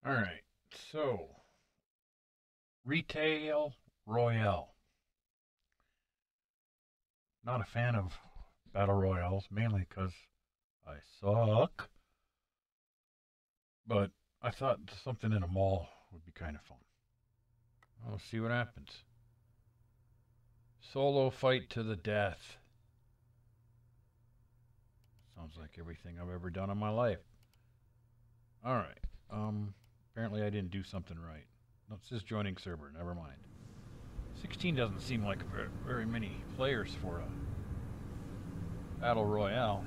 All right. So, retail Royale. Not a fan of battle royales, mainly because I suck. But I thought something in a mall would be kind of fun. We'll see what happens. Solo fight to the death. Sounds like everything I've ever done in my life. All right. Apparently I didn't do something right. No, it says joining server. Never mind. 16 doesn't seem like very many players for a battle royale.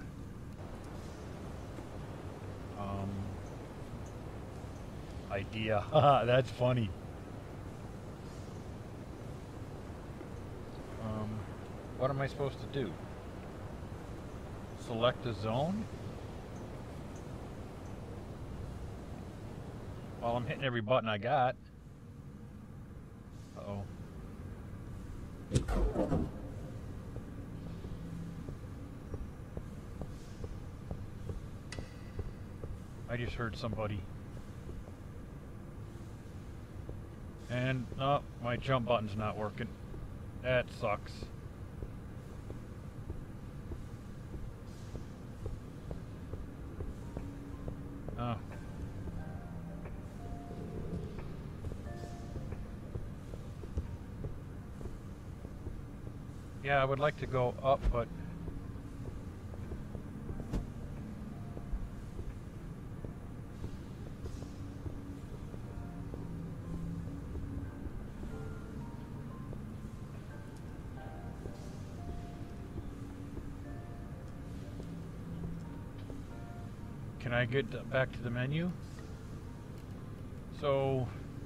Idea. That's funny. What am I supposed to do? Select a zone? Well, I'm hitting every button I got. Uh-oh. I just heard somebody. And, oh, my jump button's not working. That sucks. Oh. Yeah, I would like to go up, but can I get back to the menu? So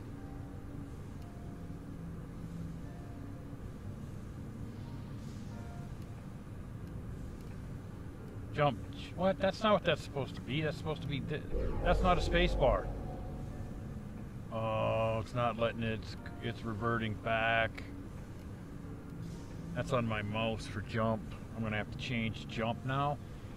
jump. What? That's not what that's supposed to be. That's supposed to be. That's not a space bar. Oh, it's not letting it. It's reverting back. That's on my mouse for jump. I'm gonna have to change jump now.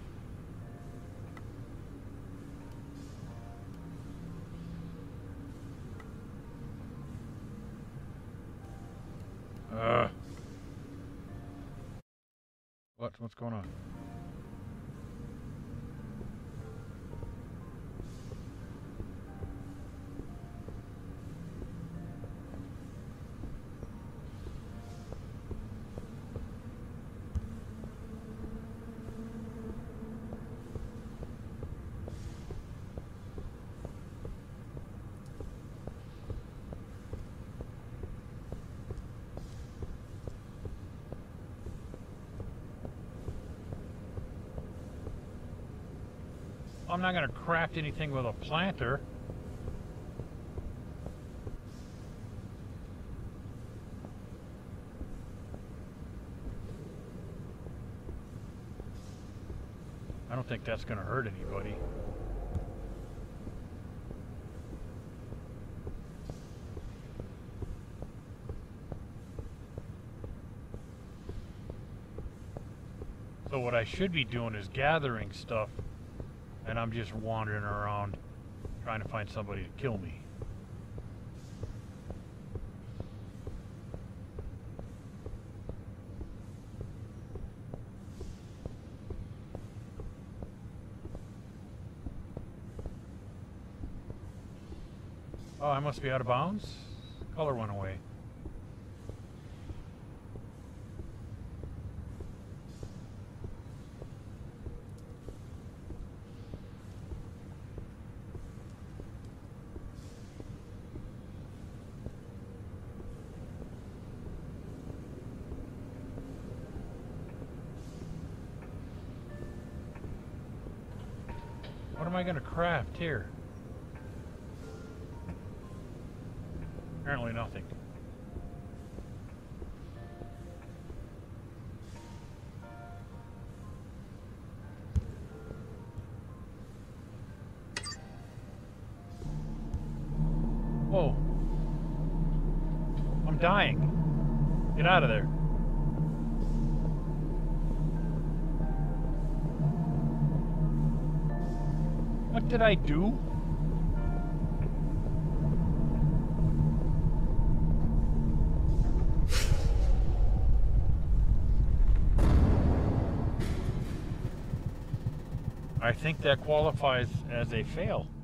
What's going on? I'm not going to craft anything with a planter. I don't think that's going to hurt anybody. So what I should be doing is gathering stuff, and I'm just wandering around trying to find somebody to kill me. Oh, I must be out of bounds? Color went away. What am I going to craft here? Apparently nothing. Whoa. I'm dying. Get out of there. What did I do? I think that qualifies as a fail.